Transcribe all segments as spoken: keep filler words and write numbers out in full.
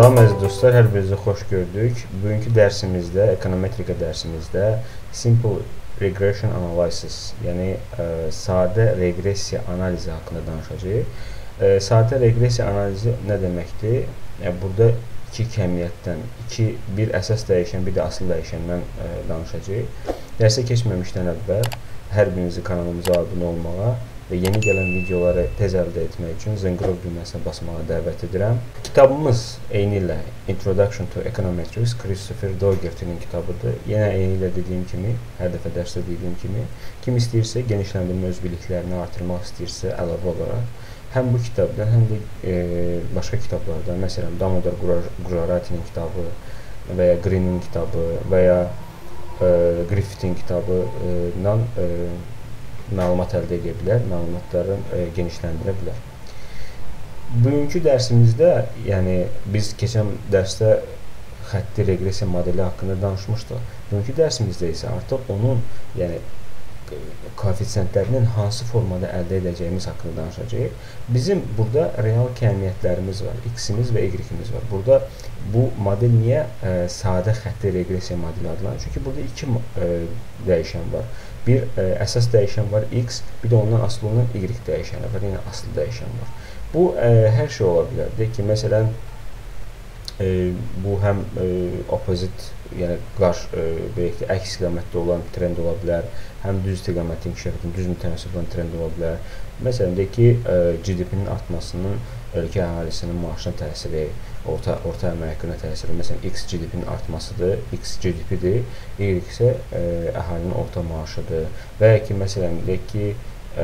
Salam əziz dostlar, hər birinizi xoş gördük. Bugünkü dərsimizdə, ekonometrika dərsimizdə Simple Regression Analysis, yəni ə, sadə reqressiya analizi haqqında danışacağıq. Ə, sadə reqressiya analizi nə deməkdir? Yəni, burada iki kəmiyyətdən, iki, bir əsas dəyişən, bir də asıl dəyişəndən ə, danışacağıq. Dərsə keçməmişdən əvvəl hər birinizi kanalımıza abunə olmağa və yeni gələn videoları tez əldə etmək üçün zınqrov düyməsinə basmağa dəvət edirəm. Kitabımız eyni ilə Introduction to Econometrics, Christopher Dougherty'nin kitabıdır. Yenə eyni ilə dediyim kimi, hər dəfə dərsdə dediyim kimi, kim istəyirsə, genişləndirmə öz biliklərini artırmaq istəyirsə, əlavə olaraq həm bu kitabdan, həm də e, başqa kitablardan, məsələn, Damodar Gujarati'nin kitabı və ya Green'in kitabı və ya e, Griffith'in kitabı ilə e, məlumat əldə edə bilər, məlumatların e, genişləndirə bilər. Bugünkü dərsimizdə, yəni biz keçən dərsdə xətti reqressiya modeli haqqında danışmışdıq. Bugünkü dərsimizdə isə artıq onun, yəni koefisientlərinin hansı formada əldə edəcəyimiz haqqında danışacağıq. Bizim burada real kəmiyyətlərimiz var, x-imiz və y-imiz var. Burada bu model niyə e, sadə xətti reqressiya modeli adlanır? Çünki burada iki e, dəyişən var. Bir e, əsas dəyişən var x, bir də ondan asılı olan y dəyişəni var, yəni asıl dəyişən var. Bu e, hər şey ola bilər. Deyək ki, məsələn, e, bu həm e, opposite, yəni qarşı, e, əks istiqamətdə olan trend ola bilər, həm düz istiqamətli inkişaf edən, düz mütənasib olan trend ola bilər. Məsələn, deyək ki, e, G D P-nin artmasının ölkə əhalisinin maaşına təsiri, orta, orta əmək haqqına təsiri, məsələn, x G D P-nin artmasıdır, x G D P-dir, y isə e, əhalinin orta maaşıdır. Və ya ki, məsələn, deyək ki, e,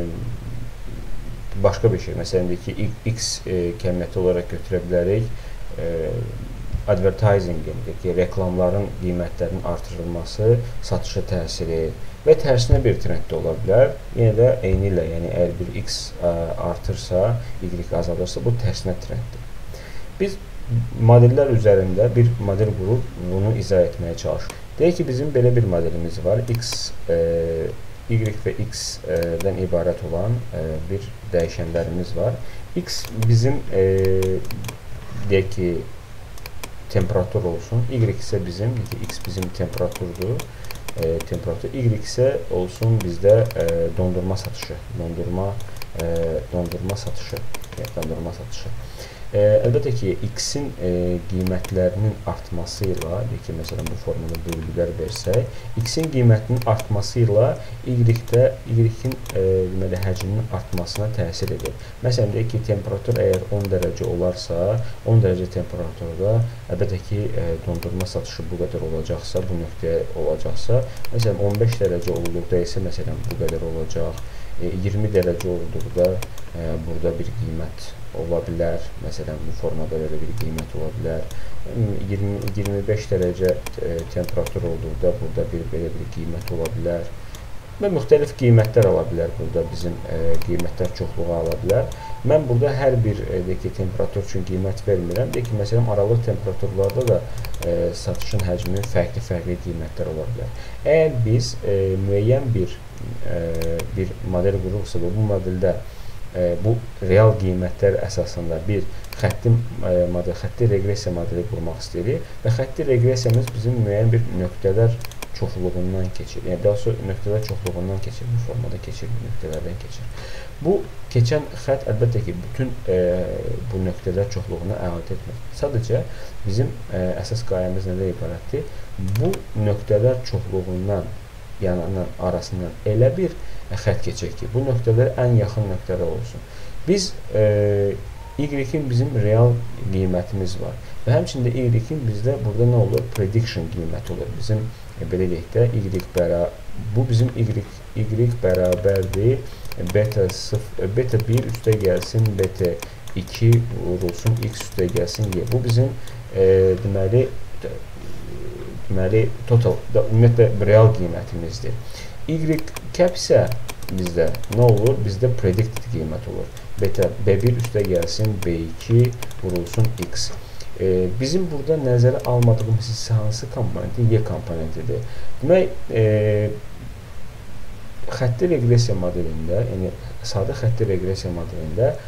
başqa bir şey, məsələn, deyək ki, x e, kəmiyyəti olaraq götürə bilərik, e, advertising-in, deyək ki, reklamların qiymətlərinin artırılması, satışa təsiri və tərsinə bir trend də ola bilər. Yenə də eyni ilə, yəni əgər bir x ə, artırsa, y azalırsa, bu tərsinə trenddir. Biz modellər üzərində bir model qurub bunu izah etməyə çalışırıq. Deyək ki, bizim belə bir modelimiz var. X, e, y və x-dən ibarət olan e, bir dəyişənlərimiz var. X bizim, e, deyək ki, temperatur olsun. Y isə bizim, x bizim temperaturdur. E, temperatur. Y isə olsun bizdə e, dondurma satışı. Dondurma, e, dondurma satışı. Yəni, dondurma satışı. E, əlbəttə ki, x-in e, qiymətlərinin artması ilə, deyək ki, məsələn, bu formada bölgülər versək, x-in qiymətinin artması ilə y-də y-in e, deməli, həcminin artmasına təsir edir. Məsələn, deyək ki, temperatur əgər on dərəcə olarsa, on dərəcə temperaturda, əlbəttə ki, e, dondurma satışı bu qədər olacaqsa, bu nöqtəyə olacaqsa, məsələn, on beş dərəcə olduqda isə, məsələn, bu qədər olacaq, e, iyirmi dərəcə olduqda, e, burada bir qiymət ola bilər, məsələn, bu formada belə bir qiymət ola bilər. iyirmi iyirmi beş dərəcə e, temperatur olduqda burada bir belə bir qiymət ola bilər. Və müxtəlif qiymətlər ala bilər, burada bizim e, qiymətlər çoxluğu ala bilər. Mən burada hər bir e, deyək ki, temperatur üçün qiymət vermirəm. Deyək ki, məsələn, aralıq temperaturlarda da e, satışın həcminin fərqli-fərqli qiymətlər ola bilər. Əgər biz e, müəyyən bir, e, bir model qururuqsa, bu modeldə E, bu real qiymətlər əsasında bir xətti, e, model, xətti reqressiya modeli qurmaq istəyirik və xətti reqressiyamız bizim müəyyən bir nöqtələr çoxluğundan keçir. Yəni, daha sonra nöqtələr çoxluğundan keçir, bu formada keçir, nöqtələrdən keçir. Bu keçən xətt əlbəttə ki, bütün e, bu nöqtələr çoxluğunu əhatə etmir. Sadəcə bizim e, əsas qayəmiz nədə ibarətdir? Bu nöqtələr çoxluğundan, yəni arasından elə bir xətt keçək ki, bu nöqtələr ən yaxın nöqtələr olsun. Biz e, y-in bizim real qiymətimiz var və həmçində y-in bizdə burada nə olur? Prediction qiyməti olur. Bizim e, belə deyək də, y bərabər, bu bizim y, y bərabərdir beta, beta bir üstə gəlsin, beta iki vurulsun, x üstə gəlsin, y. Bu bizim e, deməli, deməli, total, da, ümumiyyətlə, real qiymətimizdir. Y cap isə bizdə nə olur? Bizdə predicted qiymət olur. Beta B bir üstə gəlsin, B iki vurulsun, x. E, bizim burada nəzərə almadığımız hissə hansı komponenti? Y komponentidir. Demək, e, xətti reqressiya modelində, yəni sadə xətti reqressiya modelində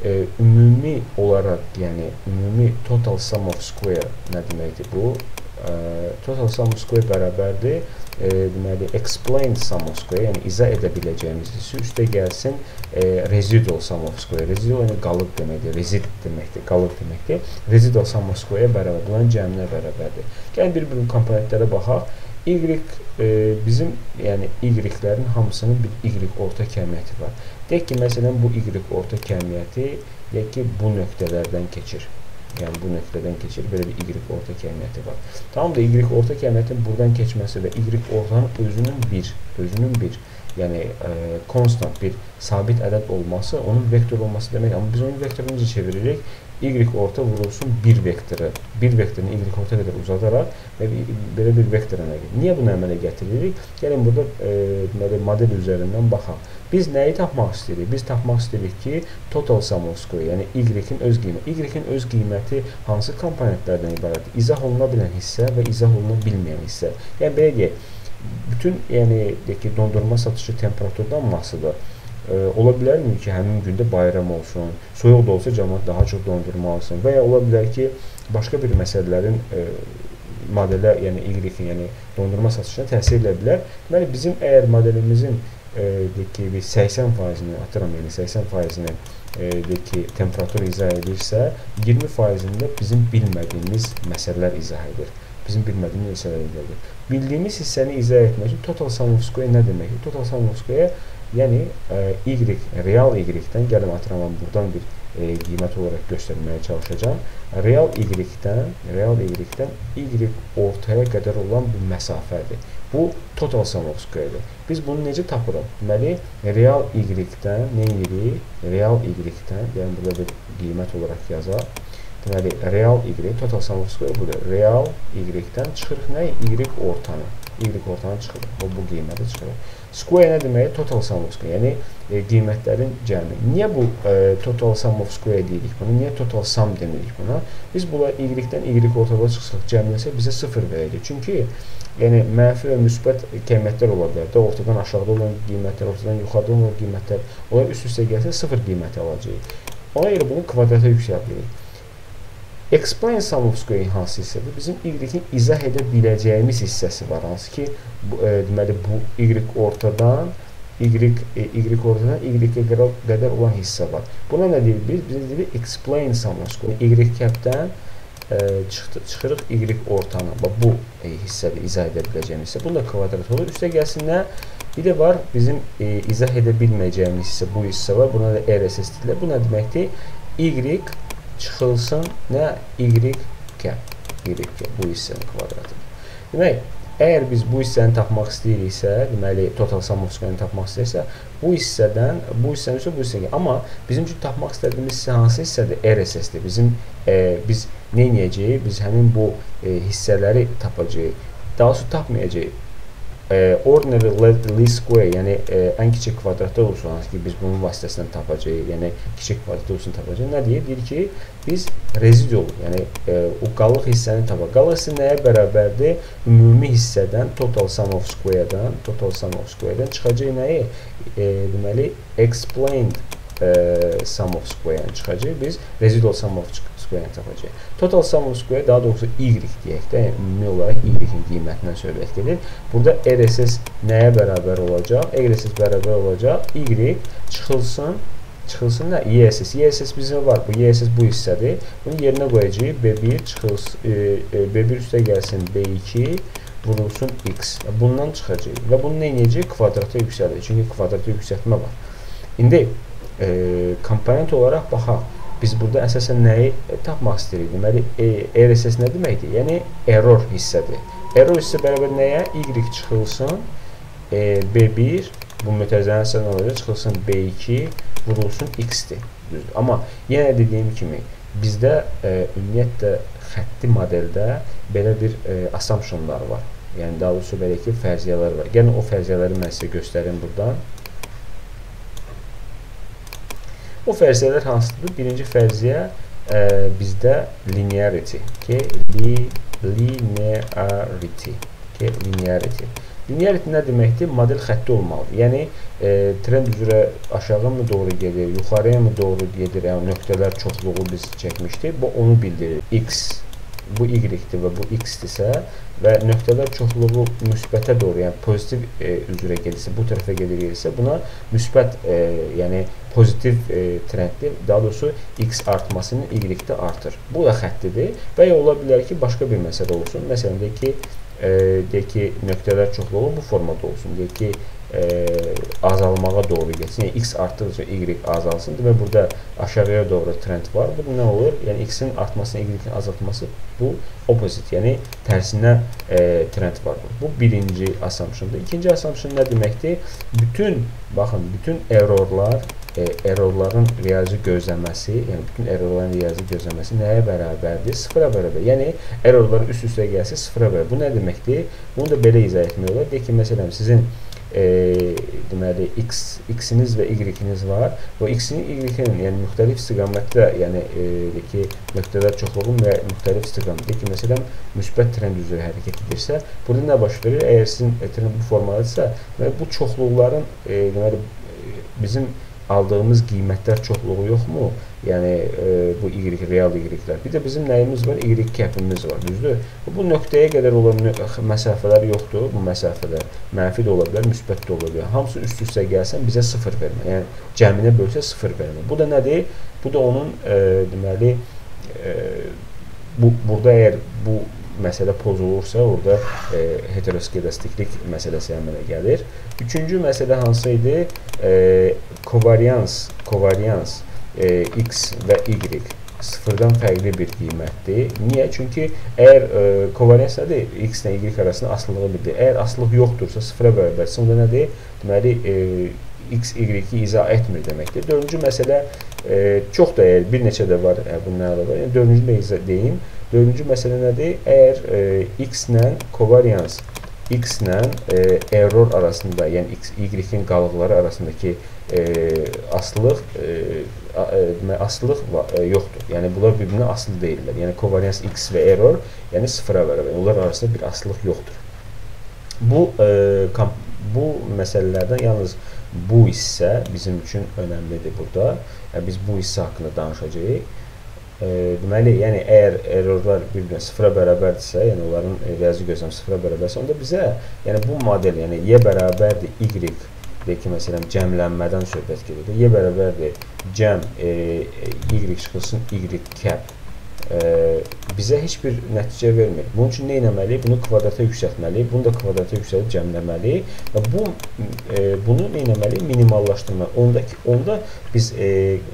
e, ümumi olaraq, yəni ümumi total sum of square nə deməkdir bu? E, total sum of square bərabərdir e, deməli explained sum of square, yəni izah edə biləcəyimiz hissə üstə gəlsin e, residual sum of square. Residual yəni qalıq deməkdir, resid deməkdir, qalıq deməkdir. Residual sum of square bərabər, bunların cəminə bərabərdir. Gəlin bir-bir komponentlərə baxaq. Y e, bizim yəni y-lərin hamısının bir y orta kəmiyyəti var. Deyək ki, məsələn bu y orta kəmiyyəti deyək ki, bu nöqtələrdən keçir. Yəni bu nöqtədən keçir, belə bir y orta kəmiyyəti var. Tamam da y orta kəmiyyyətin buradan keçməsi və y ortanın özünün bir, özünün bir, yəni e, constant bir sabit ədəd olması, onun vektor olması demək. Amma biz onun vektorunu necə çeviririk? Y orta vurulsun bir vektoru, bir vektorunu y orta qədər uzadaraq və belə bir vektor əmələ gətirir. Niyə bunu əmələ getiririk? Gəlin burada e, model üzərindən baxaq. Biz nəyi tapmaq istəyirik? Biz tapmaq istəyirik ki, total sum of square, yəni y-in öz qiyməti. Y-in öz qiyməti hansı komponentlərdən ibarətdir? İzah oluna bilən hissə və izah oluna bilməyən hissə. Yəni belə deyək, bütün yəni deyək ki, dondurma satışı temperaturdan asılıdır. E, ola bilərmi ki, həmin gündə bayram olsun, soyuq da olsa cəmaət daha çox dondurma alsın və ya ola bilər ki, başqa bir məsələlərin e, modelə, yəni y-in, yəni dondurma satışına təsir edə bilər. Deməli, bizim əgər modelimizin e, deyək ki, səksən faizini, atıram, yəni səksən faizini e, deyək ki, temperatur izah edirsə, iyirmi faizində bizim bilmədiyimiz məsələlər izah edir. Bizim bilmədiyimiz məsələlər izah edir. Bildiyimiz hissəni izah etmək üçün total sum of square nə deməkdir? Total sum of square yəni e, y, real y-dən, gəlin atıram, buradan bir e, qiymət olaraq göstərməyə çalışacağım. Real y-dən, real y-dən y ortaya qədər olan bir məsafədir. Bu total sum of square-dir. Biz bunu necə tapırıq? Deməli, real y-dən nə edirik? Real y-dən, yəni burada bir qiymət olaraq yazaq. Deməli, real y, total sum of square budur. Real y-dən çıxırıq nə? Y ortanı. Y ortanı çıxırıq. Bu, bu qiyməti çıxırıq. Square nə demək? Total sum of square, yəni e, qiymətlərin cəmi. Niyə bu e, total sum of square deyirik buna? Niyə total sum demirik buna? Biz bunlar y-dən y ortada çıxsaq cəmləsə bizə sıfır verəcək. Çünki yəni mənfi və müsbət qiymətlər ola bilər də, ortadan aşağıda olan qiymətlər, ortadan yuxarıda olan qiymətlər, onlar üst-üstə gəlsə sıfır qiyməti alacaq. Ona görə bunu kvadrata yüksəldirik. Explain sum of square hansı hissədir? Bizim y-in izah edə biləcəyimiz hissəsi var. Hansı ki, bu, e, deməli, bu y ortadan, y, e, y ortadan y-ə qədər olan hissə var. Buna nə deyirik biz? Biz deyirik explain sum of square. Y kəpdən e, çıxdı, çıxırıq y ortanı. Bu e, hissədir, izah edə biləcəyimiz hissə. Bunda kvadrat olur. Üstə gəlsin nə? Bir də var, bizim e, izah edə bilməyəcəyimiz hissə, bu hissə var. Buna da R S S deyilir. Bu nə deməkdir? Y çıxılsın nə? Y kəp. Y kəp. Bu hissənin kvadratıdır. Demək, əgər biz bu hissəni tapmaq istəyiriksə, deməli, total sum of square-ni tapmaq istəyirsə, bu hissədən, bu hissənin üstə bu hissəyə. Amma bizim üçün tapmaq istədiyimiz hissə hansı hissədir? R S S-dir. Bizim, e, biz nə edəcəyik? Biz həmin bu e, hissələri tapacağıq. Daha sonra tapmayacağıq. E, ordinary least square, yəni e, ən kiçik kvadratda olsun, hansı ki, biz bunun vasitəsindən tapacağıq, yəni kiçik kvadratda olsun tapacağıq. Nə deyir? Deyir ki, biz residual, yəni e, o qalıq hissəni tapaq. Qalıq hissə nəyə bərabərdir? Ümumi hissədən, total sum of square-dən, total sum of square-dən çıxacaq nəyi? E, deməli, explained e, sum of square-dən çıxacaq. Biz residual sum of square-əni tapacaq. Total sum of square, daha doğrusu y deyək də, yəni ümumi olaraq y-in qiymətindən söhbət gedir. Burada R S S nəyə bərabər olacaq? R S S bərabər olacaq. Y çıxılsın, çıxılsın nə? Y S S. Y S S bizim var. Bu Y S S bu hissədir. Bunu yerinə qoyacaq. B bir çıxılsın, e, B bir üstə gəlsin B iki vurulsun X. Bundan çıxacaq. Və bunu nə edəcək? Kvadrata yüksəlir. Çünki kvadrata yüksəltmə var. İndi e, komponent olaraq baxaq. Biz burada əsasən nəyi tapmaq istəyirik? Deməli, e, R S S nə deməkdir? Yəni, error hissədir. Error hissə bərabər nəyə? Y çıxılsın, e, B bir, bu mütərizənin əsasında olacaq, çıxılsın B iki, vurulsun X-dir. Düzdür. Amma yenə dediyim kimi, bizdə e, ümumiyyətlə xətti modeldə belə bir e, assumptionlar var. Yəni, daha doğrusu belə ki, fərziyyələr var. Gəlin o fərziyyələri mən sizə göstərim buradan. O fərziyyələr hansıdır? Birinci fərziyyə e, bizdə linearity. Okay? Li, linearity. Okay? Linearity. Linearity nə deməkdir? Model xətti olmalıdır. Yəni e, trend üzrə aşağı mı doğru gedir, yuxarıya mı doğru gedir? Yəni nöqtələr çoxluğu biz çəkmişdik. Bu onu bildirir. X bu Y-dir və bu X-dirsə və nöqtələr çoxluğu müsbətə doğru, yəni pozitiv e, üzrə gedirsə, bu tərəfə gedirsə, buna müsbət, e, yəni pozitiv e, trenddir. Daha doğrusu X artmasını Y-də artır. Bu da xəttidir və ya ola bilər ki, başqa bir məsələ olsun. Məsələn, deyək ki, e, deyək ki, nöqtələr çoxluğu bu formada olsun. Deyək ki, e, azalmağa doğru getsin. Yəni, X artdıqca Y azalsın. Demək, burada aşağıya doğru trend var. Bu nə olur? Yəni, X-in artmasına Y-in azaltması bu opposite, yəni tərsinə e, trend var. Bu birinci assumptiondur. İkinci assumption nə deməkdir? Bütün, baxın, bütün errorlar, e, errorların riyazi gözləməsi, yəni bütün errorların riyazi gözləməsi nəyə bərabərdir? Sıfıra bərabər. Yəni, errorlar üst-üstə gəlsə sıfıra bərabər. Bu nə deməkdir? Bunu da belə izah etmək olar. Deyək ki, məsələn, sizin E, deməli, X, X-iniz və Y-iniz var. O X-in, Y-nin, yəni müxtəlif istiqamətdə, yəni e, ki, nöqtələr çoxluğun və müxtəlif istiqamətdə ki, məsələn, müsbət trend üzrə hərəkət edirsə, burada nə baş verir? Əgər sizin trend bu formadadırsa, bu çoxluqların e, deməli, bizim aldığımız qiymətlər çoxluğu yoxmu? Yəni, e, bu Y, real Y-lər. Bir də bizim nəyimiz var? Y kəpimiz var, düzdür? Bu nöqtəyə qədər olan məsafələr yoxdur. Bu məsafələr mənfi də ola bilər, müsbət də ola bilər. Hamısı üst-üstə gəlsən bizə sıfır vermə. Yəni, cəminə bölsə sıfır vermə. Bu da nədir? Bu da onun, e, deməli, e, bu, burada əgər bu məsələ pozulursa, orada e, heteroskedastiklik məsələsi əmələ gəlir. Üçüncü məsələ hansı idi? E, kovarians, kovarians e, X və Y sıfırdan fərqli bir qiymətdir. Niyə? Çünki əgər e, kovarians nədir? X ilə Y arasında asılılığı bildir. Əgər asılılıq yoxdursa, sıfıra bərabərsə, onda nədir? Deməli, e, X, Y-i izah etmir deməkdir. Dördüncü məsələ, e, çox da əgər bir neçə də var, e, bunlarla var. Yəni, dördüncü də izah deyim. Dördüncü məsələ nədir? Əgər e, X ilə kovarians, X ilə e, error arasında, yəni X, Y-in qalıqları arasındakı e, asılılıq, e, e, asılılıq e, yoxdur. Yəni, bunlar bir-birinə asılı deyirlər. Yəni, kovarians X və error, yəni sıfıra bərabər. Onlar arasında bir asılılıq yoxdur. Bu, e, bu məsələlərdən yalnız bu hissə bizim üçün önəmlidir burada. Yəni, biz bu hissə haqqında danışacağıq. E, deməli, yəni əgər errorlar bir-birinə sıfıra bərabərdirsə, yəni onların riyazi gözləm sıfıra bərabərdirsə, onda bizə, yəni bu model, yəni Y bərabərdir Y, deyək ki, məsələn, cəmlənmədən söhbət gedir. Y bərabərdir cəm e, Y çıxılsın Y kəp e, bizə heç bir nəticə vermir. Bunun üçün nə etməli? Bunu kvadrata yüksəltməli, bunu da kvadrata yüksəltib cəmləməli və bu, e, bunu nə etməli? Minimallaşdırmalı. Onda, onda biz e,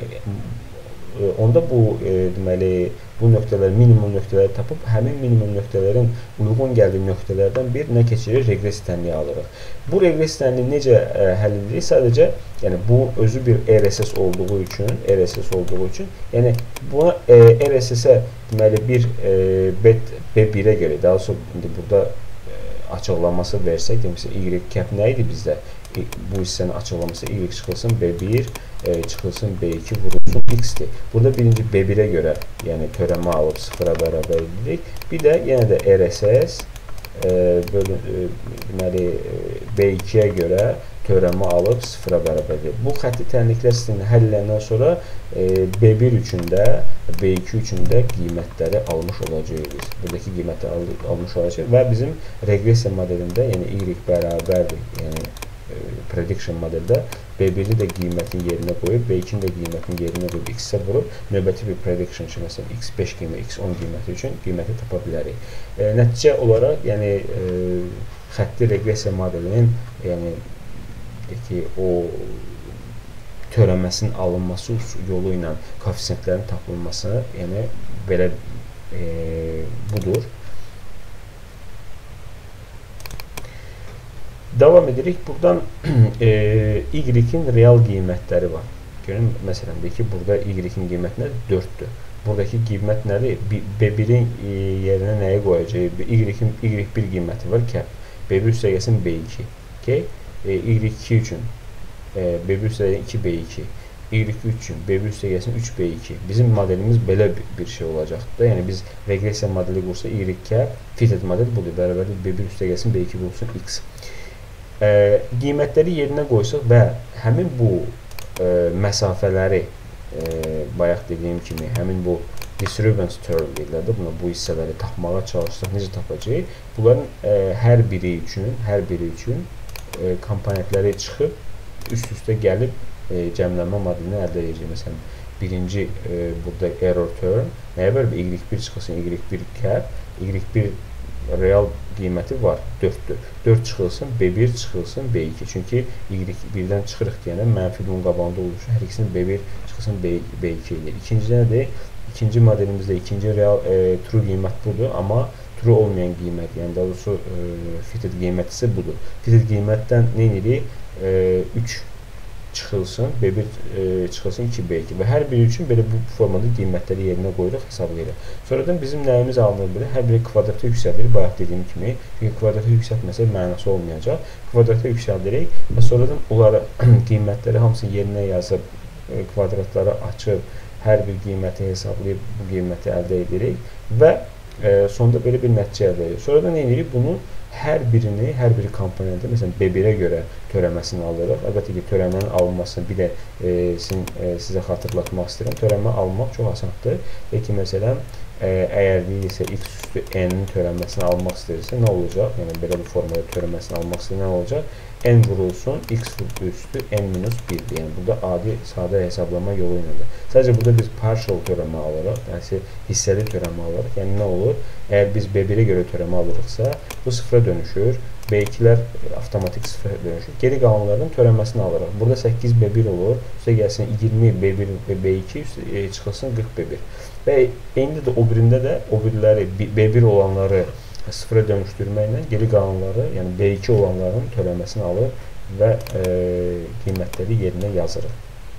onda bu, e, deməli, bu nöqtələr, minimum nöqtələri tapıb, həmin minimum nöqtələrin uyğun gəldiyi nöqtələrdən bir nə keçirir? Reqres tənliyi alırıq. Bu reqres tənliyi necə e, həll edilir? Sadəcə, yəni bu özü bir R S S olduğu üçün, R S S olduğu üçün, yəni buna e, R S S-ə deməli bir e, B birə görə, daha sonra indi burada e, açıqlaması versək, demişsə, Y kəp nə idi bizdə? E, bu hissənin açıqlaması Y çıxılsın B bir, e, çıxılsın B iki, vurulsun X-dir. Burada birinci B birə görə, yəni törəmə alıb sıfıra bərabər edirik. Bir də yenə də R S S e, bölün, e, deməli, B ikiyə görə törəmə alıb sıfıra bərabər edirik. Bu xətti tənliklər sistemini həll edəndən sonra e, B bir üçün də, B iki üçün də qiymətləri almış olacağıq biz. Buradakı qiymətləri al almış olacaq və bizim regresiya modelində, yəni Y bərabərdir, yəni prediction modeldə B biri də qiymətin yerinə qoyub, B ikini də qiymətin yerinə qoyub X-ə vurub, növbəti bir prediction üçün, məsələn, X beş qiymət, X on qiyməti üçün qiyməti tapa bilərik. E, nəticə olaraq, yəni e, xətti regresiya modelinin, yəni ki, o törəməsinin alınması yolu ilə koefisientlərin tapılması, yəni belə e, budur. Davam edirik. Buradan e, Y-in real qiymətləri var. Görün, məsələn, deyək ki, burada Y-in qiyməti nədir? dörddür. Buradakı qiymət nədir? B birin e, yerinə nəyə qoyacaq? Y-in Y bir qiyməti var, kəp. B bir üstə gəlsin B iki. Okay? E, Y iki üçün e, B bir üstə gəlsin iki B iki. Y üç üçün B bir üstə gəlsin üç B iki. Bizim modelimiz belə bir şey olacaqdır. Yəni, biz regresiya modeli qursa Y kəp, fitted model budur. Bərabərlik B bir üstə gəlsin B iki qursun X. e, qiymətləri yerinə qoysaq və həmin bu e, məsafələri e, bayaq dediyim kimi həmin bu disturbance term deyirlər də buna, bu hissələri tapmağa çalışsaq necə tapacağıq? Bunların e, hər biri üçün, hər biri üçün e, komponentləri çıxıb üst-üstə gəlib e, cəmlənmə modelini əldə edəcək. Məsələn, birinci e, burada error term nəyə bərabər? y bir çıxılsın y bir cap, y bir real qiyməti var dörddür. dörd çıxılsın b bir çıxılsın b iki. Çünki y birdən çıxırıq deyənə mənfi bunun qabağında olur. Hər ikisini b bir çıxılsın b iki ilə. İkinci nədir? İkinci modelimizdə ikinci real e, true qiymət budur, amma true olmayan qiymət, yəni daha doğrusu e, fitted qiymət isə budur. Fitted qiymətdən nə edirik? E, üç çıxılsın, b bir e, çıxılsın iki b iki və hər biri üçün belə bu formada qiymətləri yerinə qoyuruq, hesablayırıq. Sonradan bizim nəyimiz alınır belə? Hər biri kvadrata yüksəldirik, bayaq dediyim kimi. Çünki kvadrata yüksəltməsə mənası olmayacaq. Kvadrata yüksəldirik və sonradan onları qiymətləri hamısını yerinə yazıb, e, kvadratları açıb, hər bir qiyməti hesablayıb bu qiyməti əldə edirik və e, sonda belə bir nəticə əldə edirik. Sonradan nə edirik? Bunu hər birini, hər bir komponenti, məsələn, b birə görə törəməsini alırıq. Əlbəttə ki, törəmənin alınmasını bir də e, sin, e, sizə xatırlatmaq istəyirəm. Törəmə almaq çox asandır. Və ki, məsələn, e, əgər deyilsə x üstü n-in törəməsini almaq istəyirsə, nə olacaq? Yəni, belə bir formada törəməsini almaq istəyirsə, nə olacaq? N vurulsun, x üstü n minus birdir. Yəni, burada adi, sadə hesablama yolu ilədir. Sadəcə, burada biz partial törəmə alırıq, yəni hissəli törəmə alırıq. Yəni, nə olur? Əgər biz b birə görə törəmə alırıqsa, bu sıfıra dönüşür, b ikilər avtomatik sıfıra dönüşür. Geri qalanların törəməsini alırıq. Burada səkkiz b bir olur, üstə gəlsin iyirmi b bir və b iki, üstə çıxılsın qırx b bir. Və eyni də o birində də o biriləri b bir olanları sıfıra dönüşdürməklə geri qalanları, yəni b iki olanların törəməsini alır və e, qiymətləri yerinə yazırıq.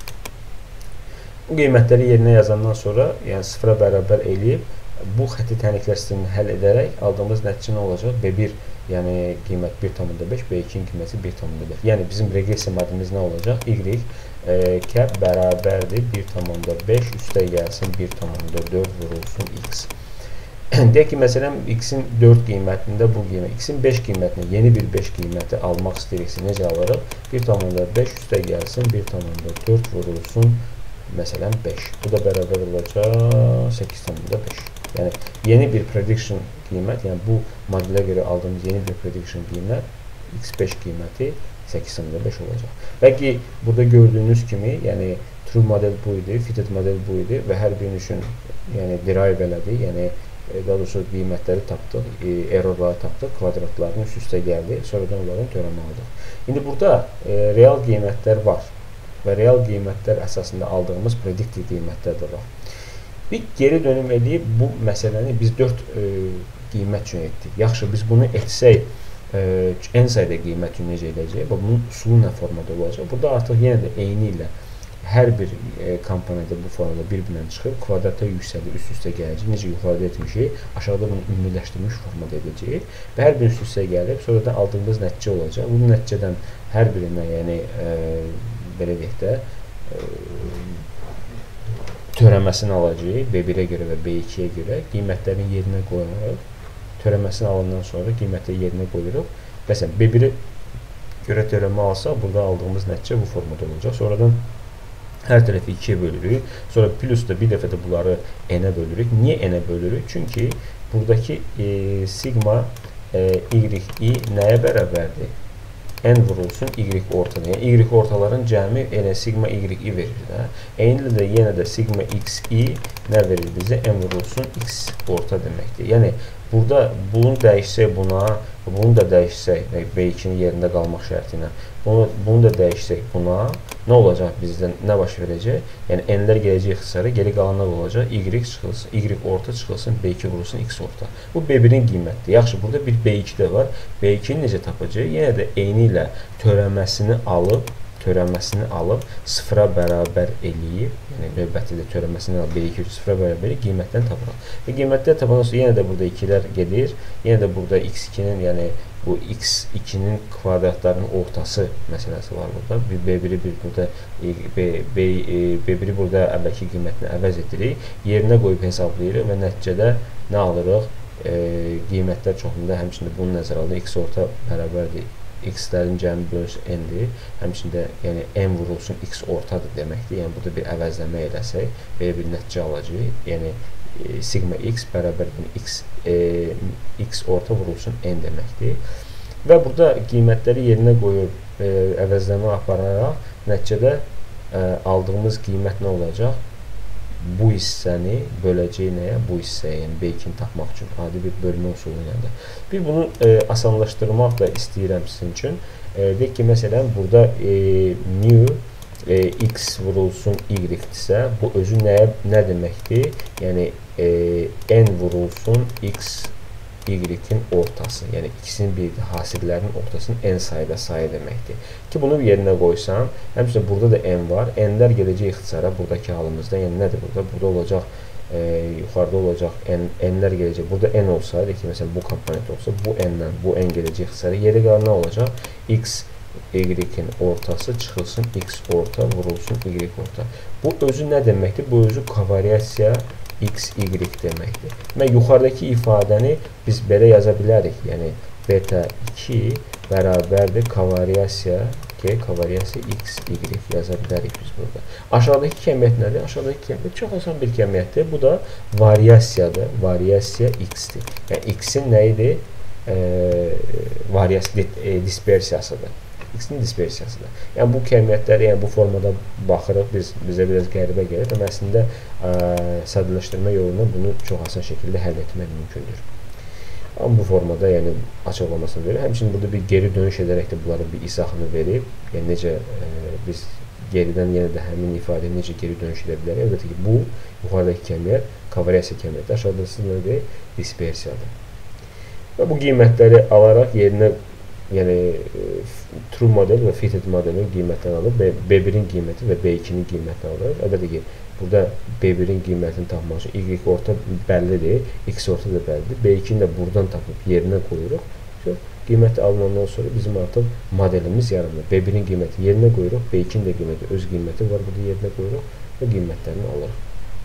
Bu qiymətləri yerinə yazandan sonra, yəni sıfıra bərabər eləyib, bu xətti təniklər sistemini həll edərək aldığımız nəticə nə olacaq? b bir, yəni qiymət bir tam beş, b ikinin qiyməti bir tam beş. Yəni bizim regressiya modelimiz nə olacaq? Y e, cap bərabərdir bir tam beş, üstə gəlsin bir tam dörd vurulsun x. Deyək ki, məsələn, x-in dörd qiymətində bu qiymət, x-in beş qiymətində yeni bir beş qiyməti almaq istəyiriksə necə alırıq? bir tam beş üstə gəlsin, bir tam dörd vurulsun, məsələn, beş. Bu da bərabər olacaq səkkiz tam beş. Yəni, yeni bir prediction qiymət, yəni bu modelə görə aldığımız yeni bir prediction qiymət, x beş qiyməti səkkiz tam beş olacaq. Və ki, burada gördüyünüz kimi, yəni, true model bu idi, fitted model bu idi və hər birinin üçün, yəni, derive elədik, yəni, daha doğrusu qiymətləri tapdıq, e, errorları tapdıq, kvadratlarının üst-üstə gəldi, sonradan onların törəmə aldıq. İndi burada e, real qiymətlər var və real qiymətlər əsasında aldığımız predictive qiymətlər də var. Bir geri dönüm edib bu məsələni biz dörd e, qiymət üçün etdik. Yaxşı, biz bunu etsək, e, n sayda qiymət üçün necə edəcək? Bunun usulu nə formada olacaq? Burada artıq yenə də eyni ilə hər bir e, komponentə bu formada bir-birindən çıxıb, kvadrata yüksəlir, üst-üstə gələcək. Necə yuxarıda etmişik, aşağıda bunu ümumiləşdirmiş formada edəcəyik. Və hər bir üst-üstə gəlib, sonradan aldığımız nəticə olacaq. Bu nəticədən hər birinə, yəni, e, belə deyək də, e, törəməsini alacağıq, b birə görə və b ikiyə görə qiymətlərin yerinə qoyaraq, törəməsini alandan sonra qiymətləri yerinə qoyuruq. Məsələn, b birə görə törəmə alsaq, burada aldığımız nəticə bu formada olacaq. Sonradan hər tərəfi ikiyə bölürük. Sonra plus da bir dəfə də bunları n-ə bölürük. Niyə n-ə bölürük? Çünki buradakı e, sigma e, y nəyə bərabərdir? N vurulsun y ortada. Yəni y ortaların cəmi elə sigma y i verir də. Eynilə də yenə də sigma x i nə verir bizə? N vurulsun x orta deməkdir. Yəni burada bunu dəyişsək buna, bunu da dəyişsək b ikinin yerində qalmaq şərti ilə, bunu, bunu da dəyişsək buna, nə olacaq bizdən, nə baş verəcək? Yəni n-lər gələcək xısarı, geri qalanlar olacaq, y çıxılsın, y orta çıxılsın, b iki vurulsun, x orta. Bu b birin qiymətidir. Yaxşı, burada bir b iki də var. b ikini necə tapacaq? Yenə də eyni ilə törəməsini alıb, törəməsini alıb, sıfıra bərabər eləyib, yəni növbəti də törəməsini alıb, b iki sıfıra bərabər eləyib, qiymətdən tapıraq. Və qiymətdən tapandan sonra yenə də burada ikilər gedir, yenə də burada x ikinin, yəni bu x ikinin kvadratlarının ortası məsələsi var burada. b biri bir burada, b biri burada əvvəlki qiymətini əvəz edirik, yerinə qoyub hesablayırıq və nəticədə nə alırıq? E, qiymətlər çoxunda həmçində bunu nəzərə alır, x orta bərabərdir x-lərin cəmi bölünsün n-dir. Həmçində yəni n vurulsun x ortadır deməkdir. Yəni burada bir əvəzləmə eləsək, belə bir nəticə alacağıq. Yəni e, sigma x bərabər x, e, x orta vurulsun n deməkdir. Və burada qiymətləri yerinə qoyub e, əvəzləmə apararaq nəticədə e, aldığımız qiymət nə olacaq? Bu hissəni böləcək nəyə? Bu hissəyə, yəni B ikini tapmaq üçün adi bir bölmə üsulu ilə də. Bir bunu e, asanlaşdırmaq da istəyirəm sizin üçün. E, deyək ki, məsələn, burada e, new e, x vurulsun y-dirsə, bu özü nəyə, nə deməkdir? Yəni e, n vurulsun x y-in ortası, yəni ikisinin bir hasillərinin ortasının n sayda sayı deməkdir. Ki, bunu yerinə qoysam, həmçinin burada da n var. N-lər gələcək ixtisara buradakı halımızda. Yəni, nədir burada? Burada olacaq, e, yuxarıda olacaq n-lər gələcək. Burada n olsaydı ki, məsələn, bu komponent olsa, bu n-dən, bu n gələcək ixtisara. Yeri qalan nə olacaq? X, y-in ortası çıxılsın, x orta, vurulsun, y orta. Bu özü nə deməkdir? Bu özü kovariasiya x, y deməkdir. Və yuxarıdakı ifadəni biz belə yaza bilərik. Yəni, beta iki bərabərdir kovariasiya ki, kovariasiya x, y yaza bilərik biz burada. Aşağıdakı kəmiyyət nədir? Aşağıdakı kəmiyyət çox asan bir kəmiyyətdir. Bu da variasiyadır. Variasiya x-dir. Yəni, x-in nəyidir? E, variasiya, e, dispersiyasıdır. X-in dispersiyasıdır. Yəni, bu kəmiyyətləri, yəni bu formada baxırıq, biz, bizə biraz qəribə gəlir. Amma əslində ə, sadələşdirmə yoluna bunu çox asan şəkildə həll etmək mümkündür. Amma bu formada, yəni açıqlamasını verir. Həmçinin burada bir geri dönüş edərək də bunların bir izahını verib. Yəni, necə ə, biz geridən yenə də həmin ifadəyə necə geri dönüş edə bilərik. Əlbəttə ki, bu yuxarıdakı kəmiyyət, kovariasiya kəmiyyəti, aşağıdakı nədir? Dispersiyadır. Və bu qiymətləri alaraq yerinə yəni true model və fitted modelin qiymətini alır, B birin qiyməti və B ikinin qiymətini alır. Əlbəttə ki, burada B birin qiymətini tapmaq üçün Y orta bəllidir, X orta da bəllidir. B ikini də buradan tapıb yerinə qoyuruq. Qiyməti alınandan sonra bizim artıq modelimiz yaranır. B birin qiyməti yerinə qoyuruq, B ikinin də qiyməti, öz qiyməti var, burada yerinə qoyuruq və qiymətlərini alırıq.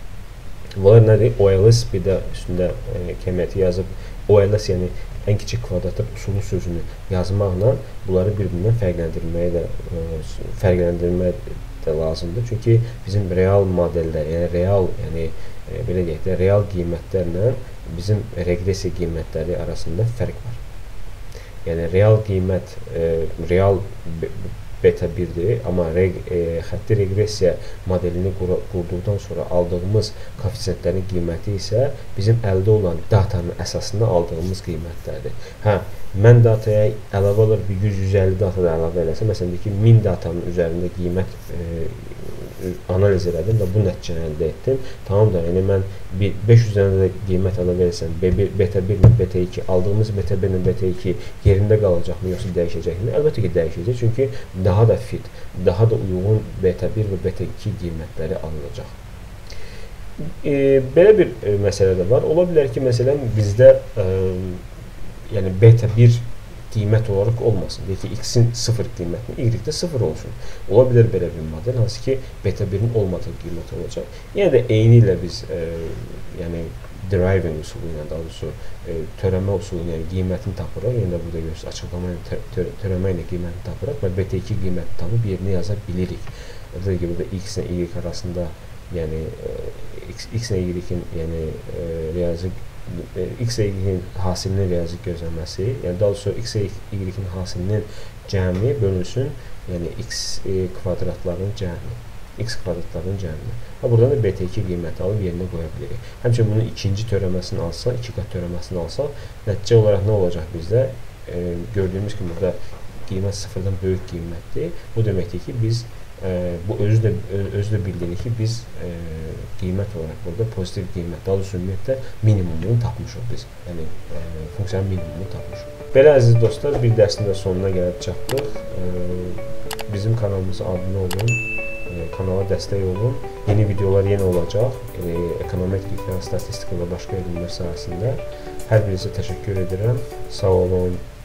Bunlar nədir? O L S bir də üstündə e, kəmiyyəti yazıb, O L S yəni ən kiçik kvadratlar usulu sözünü yazmaqla bunları bir-birindən fərqləndirməyə də ə, fərqləndirmək də lazımdır. Çünki bizim real modellər, yəni real, yəni ə, belə deyək də, real qiymətlərlə bizim reqressiya qiymətləri arasında fərq var. Yəni real qiymət ə, real beta birdir, amma reg, e, xətti reqressiya modelini qurduqdan sonra aldığımız koefisientlərin qiyməti isə bizim əldə olan datanın əsasında aldığımız qiymətlərdir. Hə, mən dataya əlavə olaraq bir yüz yüz əlli data da əlavə eləsəm, məsələn ki, min datanın üzərində qiymət e, analiz elədim və bu nəticəni əldə etdim. Tamam da, yəni mən beş yüz dənə də qiymət əlavə eləsəm, beta bir ilə beta iki, aldığımız beta bir ilə beta iki yerində qalacaqmı, yoxsa dəyişəcəkmi? Əlbəttə ki, dəyişəcək, çünki daha da fit, daha da uyğun beta bir və beta iki qiymətləri alınacaq. E, belə bir e, məsələ də var. Ola bilər ki, məsələn, bizdə e, yəni beta bir qiymət olaraq olmasın. Deyək ki, X-in sıfır qiymətini, Y-də sıfır olsun. Ola bilər belə bir model, hansı ki, beta birin olmadığı qiymət olacaq. Yenə də eyni ilə biz e, yəni deriving usulu ilə, daha doğrusu e, törəmə usulu ilə yəni, qiymətini tapırıq. Yenə də burada görürsünüz, açıqlama ilə, tör törəmə ilə qiymətini tapırıq və beta iki qiymətini tapıb yerinə yaza bilirik. Burada ki, burada X ilə Y arasında, yəni e, X, X ilə Y-in yəni, e, riyazi X və Y-in hasilinin riyazi gözləməsi, yəni daha doğrusu X və Y-in hasilinin cəmi bölünsün, yəni X e, kvadratlarının cəmi, X kvadratlarının cəmi. Və buradan da beta iki qiyməti alıb yerinə qoya bilirik. Həmçinin bunun ikinci törəməsini alsa, iki qat törəməsini alsa, nəticə olaraq nə olacaq bizdə? E, gördüyümüz kimi burada qiymət sıfırdan böyük qiymətdir. Bu deməkdir ki, biz e, bu özü də, özü də bildirir ki, biz e, qiymət olaraq burada pozitiv qiymət, daha doğrusu ümumiyyətlə minimumunu tapmışıq biz. Yəni, e, funksiyanın minimumunu tapmışıq. Belə əziz dostlar, bir dərsin də sonuna gəlib çatdıq. E, bizim kanalımıza abunə olun, e, kanala dəstək olun. Yeni videolar yenə olacaq. E, ekonometrik, statistika və başqa elmlər sahəsində. Hər birinizə təşəkkür edirəm. Sağ olun.